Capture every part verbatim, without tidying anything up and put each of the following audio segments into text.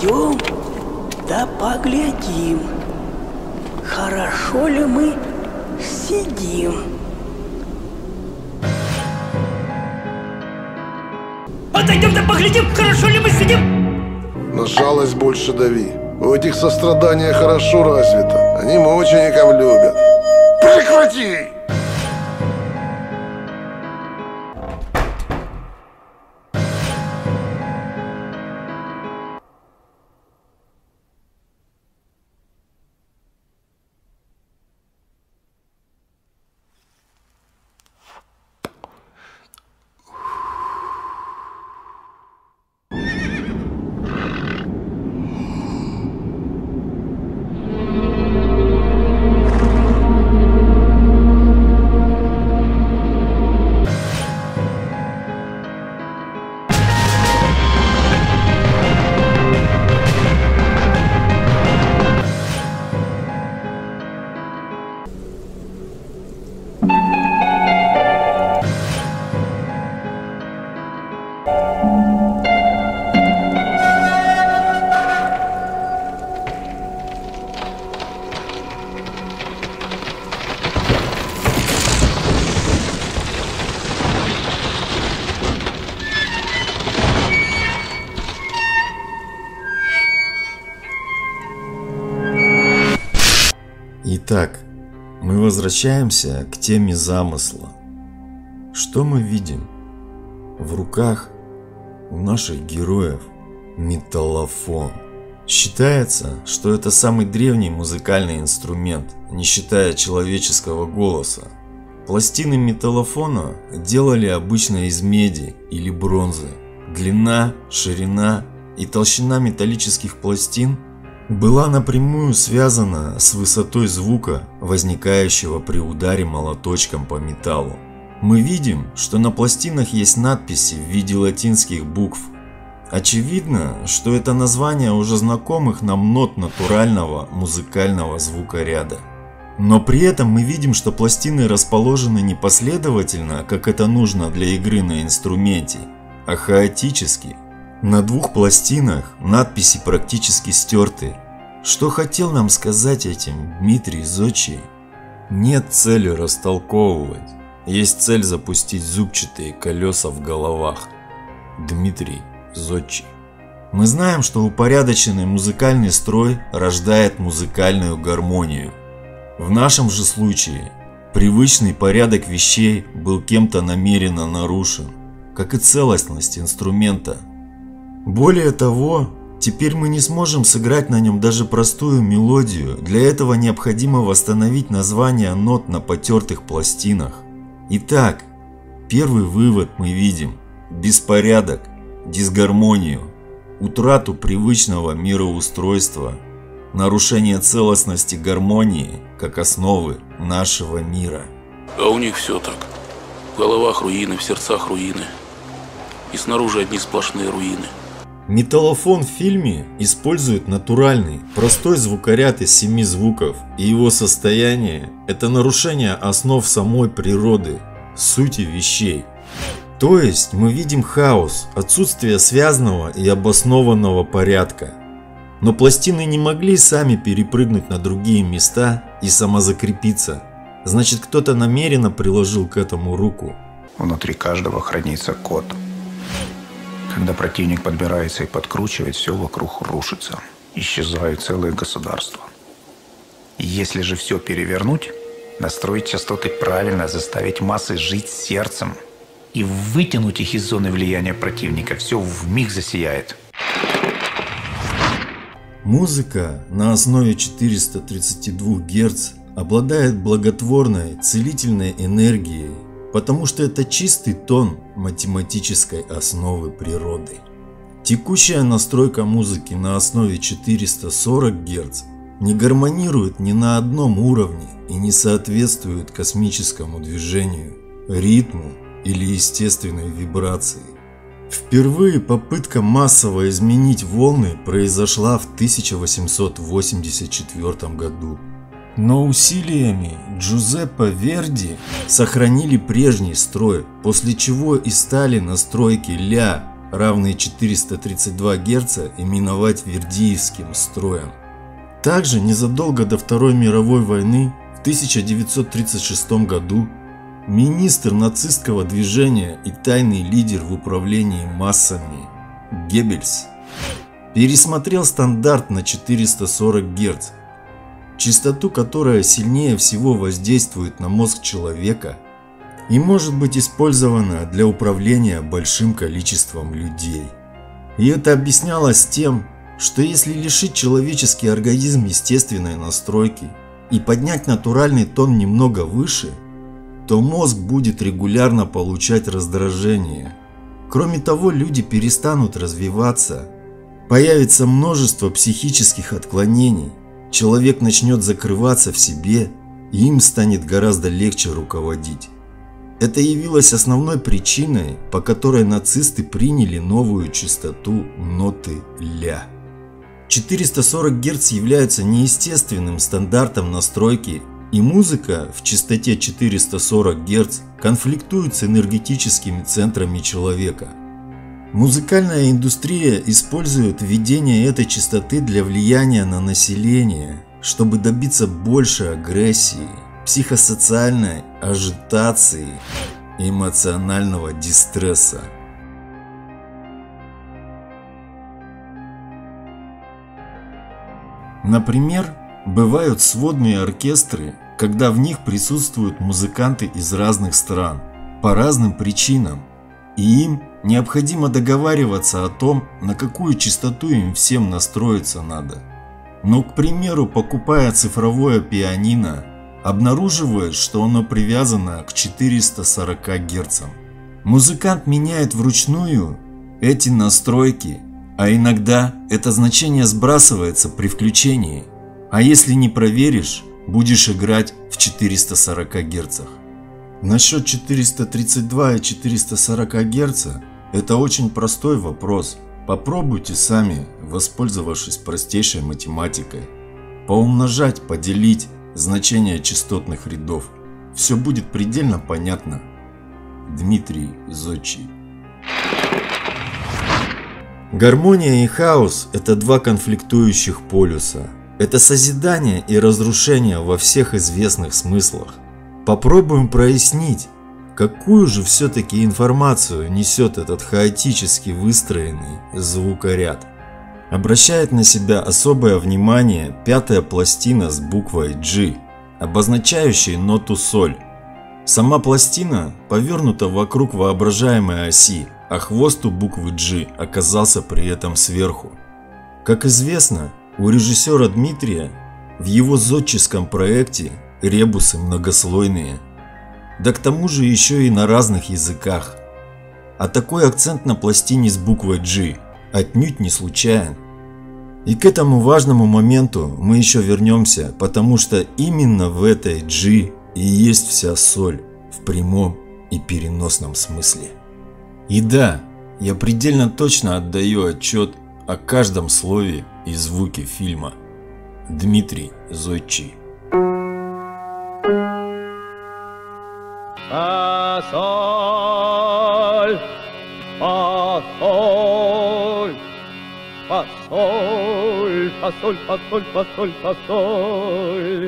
Пойдем, да поглядим, хорошо ли мы сидим. Отойдем, да поглядим, хорошо ли мы сидим. На жалость больше дави. У этих сострадания хорошо развито. Они мучеников любят. Прекрати! Итак, мы возвращаемся к теме замысла. Что мы видим? В руках у наших героев металлофон. Считается, что это самый древний музыкальный инструмент, не считая человеческого голоса. Пластины металлофона делали обычно из меди или бронзы. Длина, ширина и толщина металлических пластин была напрямую связана с высотой звука, возникающего при ударе молоточком по металлу. Мы видим, что на пластинах есть надписи в виде латинских букв. Очевидно, что это название уже знакомых нам нот натурального музыкального звукоряда. Но при этом мы видим, что пластины расположены не последовательно, как это нужно для игры на инструменте, а хаотически. На двух пластинах надписи практически стерты. Что хотел нам сказать этим Дмитрий Зодчий? Нет цели растолковывать. Есть цель запустить зубчатые колеса в головах. Дмитрий Зодчий. Мы знаем, что упорядоченный музыкальный строй рождает музыкальную гармонию. В нашем же случае привычный порядок вещей был кем-то намеренно нарушен, как и целостность инструмента. Более того, теперь мы не сможем сыграть на нем даже простую мелодию. Для этого необходимо восстановить названия нот на потертых пластинах. Итак, первый вывод мы видим: беспорядок, дисгармонию, утрату привычного мироустройства, нарушение целостности гармонии как основы нашего мира. А у них все так. В головах руины, в сердцах руины. И снаружи одни сплошные руины. Металлофон в фильме использует натуральный, простой звукоряд из семи звуков, и его состояние – это нарушение основ самой природы, сути вещей. То есть мы видим хаос, отсутствие связанного и обоснованного порядка. Но пластины не могли сами перепрыгнуть на другие места и самозакрепиться. Значит, кто-то намеренно приложил к этому руку. Внутри каждого хранится код. Когда противник подбирается и подкручивает, все вокруг рушится. Исчезают целые государства. Если же все перевернуть, настроить частоты правильно, заставить массы жить сердцем и вытянуть их из зоны влияния противника, все вмиг засияет. Музыка на основе четырёхсот тридцати двух герц обладает благотворной, целительной энергией, потому что это чистый тон математической основы природы. Текущая настройка музыки на основе четырёхсот сорока герц не гармонирует ни на одном уровне и не соответствует космическому движению, ритму или естественной вибрации. Впервые попытка массово изменить волны произошла в тысяча восемьсот восемьдесят четвёртом году. Но усилиями Джузеппе Верди сохранили прежний строй, после чего и стали настройки ля равные четыреста тридцать два герца, именовать вердиевским строем. Также незадолго до Второй мировой войны в тысяча девятьсот тридцать шестом году министр нацистского движения и тайный лидер в управлении массами Геббельс пересмотрел стандарт на четыреста сорок герц, частоту, которая сильнее всего воздействует на мозг человека и может быть использована для управления большим количеством людей. И это объяснялось тем, что если лишить человеческий организм естественной настройки и поднять натуральный тон немного выше, то мозг будет регулярно получать раздражение. Кроме того, люди перестанут развиваться, появится множество психических отклонений, человек начнет закрываться в себе, и им станет гораздо легче руководить. Это явилось основной причиной, по которой нацисты приняли новую частоту ноты ля. четыреста сорок герц является неестественным стандартом настройки, и музыка в частоте четыреста сорок герц конфликтует с энергетическими центрами человека. Музыкальная индустрия использует введение этой частоты для влияния на население, чтобы добиться большей агрессии, психосоциальной ажитации и эмоционального дистресса. Например, бывают сводные оркестры, когда в них присутствуют музыканты из разных стран по разным причинам, и им необходимо договариваться о том, на какую частоту им всем настроиться надо. Но, к примеру, покупая цифровое пианино, обнаруживает, что оно привязано к четырёмстам сорока герцам. Музыкант меняет вручную эти настройки, а иногда это значение сбрасывается при включении, а если не проверишь, будешь играть в четырёхстах сорока герцах. Насчет четыреста тридцать два и четыреста сорок герца это очень простой вопрос. Попробуйте сами, воспользовавшись простейшей математикой, поумножать, поделить значение частотных рядов. Все будет предельно понятно. Дмитрий Зодчий. Гармония и хаос – это два конфликтующих полюса. Это созидание и разрушение во всех известных смыслах. Попробуем прояснить, какую же все-таки информацию несет этот хаотически выстроенный звукоряд. Обращает на себя особое внимание пятая пластина с буквой G, обозначающей ноту соль. Сама пластина повернута вокруг воображаемой оси, а хвост у буквы G оказался при этом сверху. Как известно, у режиссера Дмитрия в его зодческом проекте ребусы многослойные, да к тому же еще и на разных языках. А такой акцент на пластине с буквой G отнюдь не случайен. И к этому важному моменту мы еще вернемся, потому что именно в этой G и есть вся соль в прямом и переносном смысле. И да, я предельно точно отдаю отчет о каждом слове и звуке фильма. Дмитрий Зодчий. Фа-соль, фа-соль, фа-соль, фа-соль, фа-соль, фа-соль, фа-соль.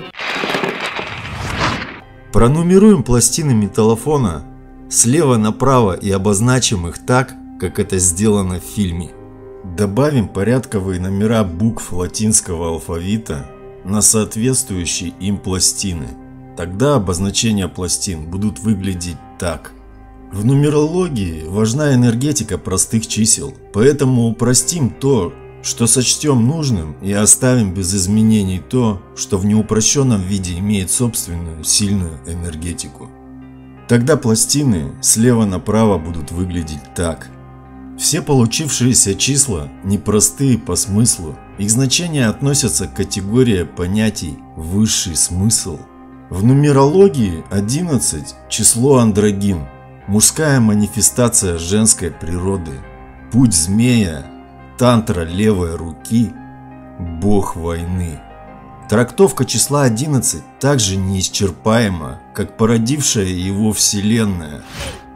Пронумеруем пластины металлофона слева направо и обозначим их так, как это сделано в фильме. Добавим порядковые номера букв латинского алфавита на соответствующие им пластины. Тогда обозначения пластин будут выглядеть так. В нумерологии важна энергетика простых чисел, поэтому упростим то, что сочтем нужным, и оставим без изменений то, что в неупрощенном виде имеет собственную сильную энергетику. Тогда пластины слева направо будут выглядеть так. Все получившиеся числа непростые по смыслу, их значения относятся к категории понятий «высший смысл». В нумерологии одиннадцать – число андрогин, мужская манифестация женской природы, путь змея, тантра левой руки, бог войны. Трактовка числа одиннадцать также неисчерпаема, как породившая его вселенная.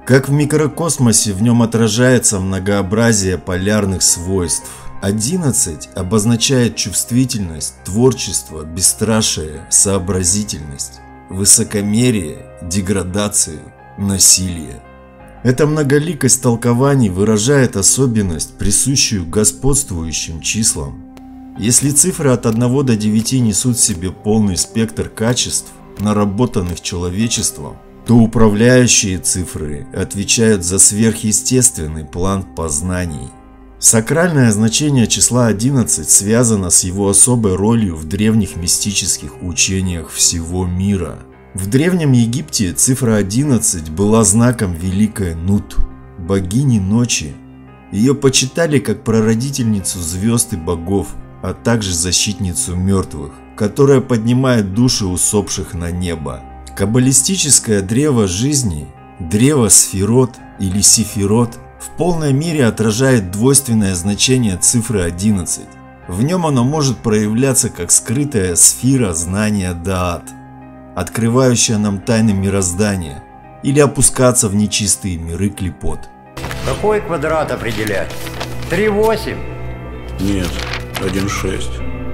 Как в микрокосмосе в нем отражается многообразие полярных свойств. одиннадцать обозначает чувствительность, творчество, бесстрашие, сообразительность, высокомерие, деградацию, насилие. Эта многоликость толкований выражает особенность, присущую господствующим числам. Если цифры от одного до девяти несут в себе полный спектр качеств, наработанных человечеством, то управляющие цифры отвечают за сверхъестественный план познаний. Сакральное значение числа одиннадцать связано с его особой ролью в древних мистических учениях всего мира. В Древнем Египте цифра одиннадцать была знаком великой Нут, богини ночи. Ее почитали как прародительницу звезд и богов, а также защитницу мертвых, которая поднимает души усопших на небо. Каббалистическое древо жизни, древо сфирот или сифирот, в полной мере отражает двойственное значение цифры одиннадцать. В нем оно может проявляться как скрытая сфера знания Даат, открывающая нам тайны мироздания, или опускаться в нечистые миры клипот. Какой квадрат определять? три восемь? Нет, один шесть.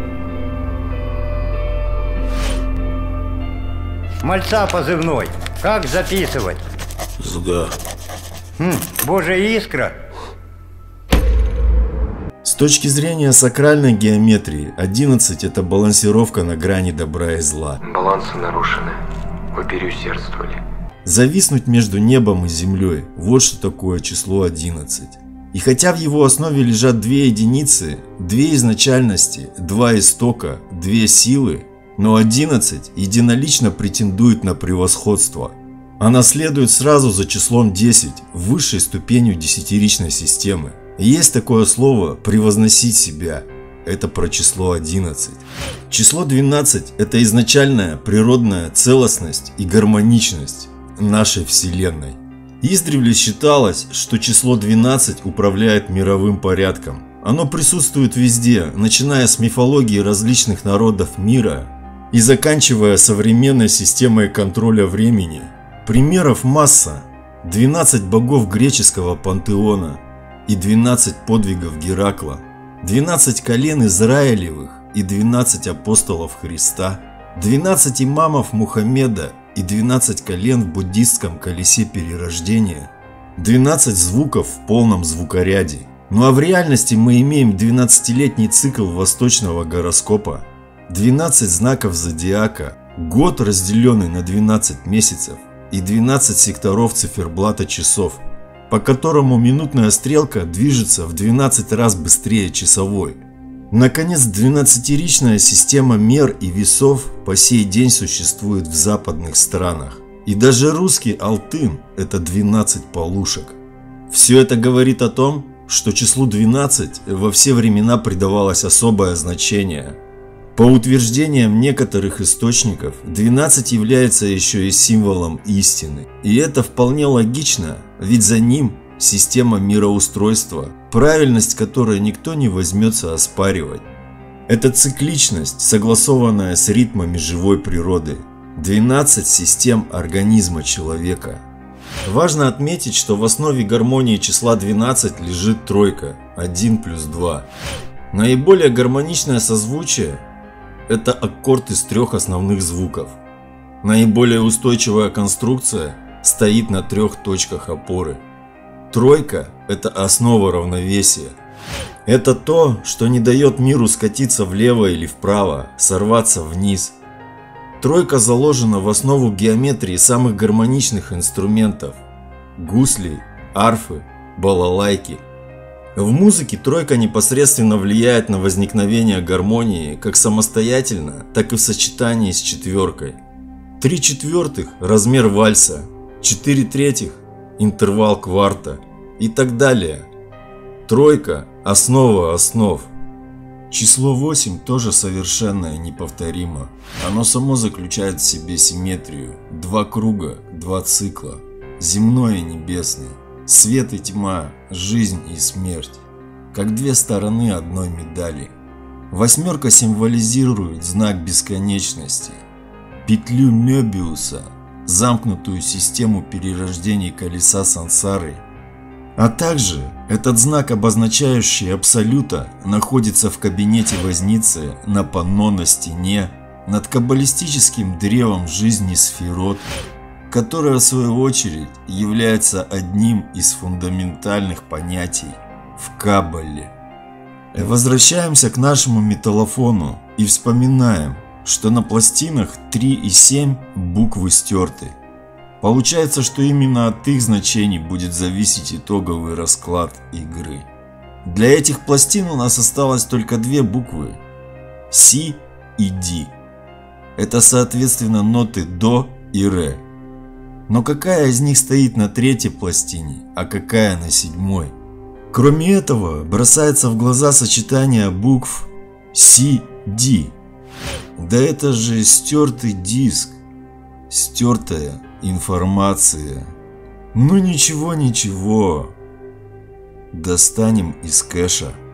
Мальца позывной. Как записывать? Сга. Хм, Божья искра. С точки зрения сакральной геометрии, одиннадцать – это балансировка на грани добра и зла. Балансы нарушены. Вы переусердствовали. Зависнуть между небом и землей – вот что такое число одиннадцать. И хотя в его основе лежат две единицы, две изначальности, два истока, две силы, но одиннадцать единолично претендует на превосходство. Она следует сразу за числом десять, высшей ступенью десятиричной системы. Есть такое слово «превозносить себя». Это про число одиннадцать. Число двенадцать – это изначальная природная целостность и гармоничность нашей Вселенной. Издревле считалось, что число двенадцать управляет мировым порядком. Оно присутствует везде, начиная с мифологии различных народов мира и заканчивая современной системой контроля времени. Примеров масса. двенадцать богов греческого пантеона и двенадцать подвигов Геракла, двенадцать колен Израилевых и двенадцать апостолов Христа, двенадцать имамов Мухаммеда и двенадцать колен в буддистском колесе перерождения, двенадцать звуков в полном звукоряде. Ну а в реальности мы имеем двенадцатилетний цикл восточного гороскопа, двенадцать знаков зодиака, год, разделенный на двенадцать месяцев, и двенадцать секторов циферблата часов, по которому минутная стрелка движется в двенадцать раз быстрее часовой. Наконец, двенадцатиричная система мер и весов по сей день существует в западных странах. И даже русский алтын – это двенадцать полушек. Все это говорит о том, что числу двенадцать во все времена придавалось особое значение. По утверждениям некоторых источников, двенадцать является еще и символом истины. И это вполне логично, ведь за ним система мироустройства, правильность которой никто не возьмется оспаривать. Это цикличность, согласованная с ритмами живой природы. двенадцать систем организма человека. Важно отметить, что в основе гармонии числа двенадцать лежит тройка, один плюс два. Наиболее гармоничное созвучие – это аккорд из трех основных звуков. Наиболее устойчивая конструкция стоит на трех точках опоры. Тройка – это основа равновесия. Это то, что не дает миру скатиться влево или вправо, сорваться вниз. Тройка заложена в основу геометрии самых гармоничных инструментов – гусли, арфы, балалайки. В музыке тройка непосредственно влияет на возникновение гармонии как самостоятельно, так и в сочетании с четверкой. Три четвертых – размер вальса, четыре третьих – интервал кварта и так далее. Тройка – основа основ. Число восемь тоже совершенно и неповторимо. Оно само заключает в себе симметрию. Два круга, два цикла. Земной и небесный. Свет и тьма, жизнь и смерть, как две стороны одной медали. Восьмерка символизирует знак бесконечности, петлю Мёбиуса, замкнутую систему перерождений колеса сансары. А также этот знак, обозначающий Абсолюта, находится в кабинете возницы на панно на стене над каббалистическим древом жизни Сфирот, которое в свою очередь является одним из фундаментальных понятий в Каббале. Возвращаемся к нашему металлофону и вспоминаем, что на пластинах три и семь буквы стерты. Получается, что именно от их значений будет зависеть итоговый расклад игры. Для этих пластин у нас осталось только две буквы – Си и Ди. Это соответственно ноты До и Ре. Но какая из них стоит на третьей пластине, а какая на седьмой? Кроме этого, бросается в глаза сочетание букв Си, Ди. Да это же стертый диск, стертая информация. Ну ничего, ничего. Достанем из кэша.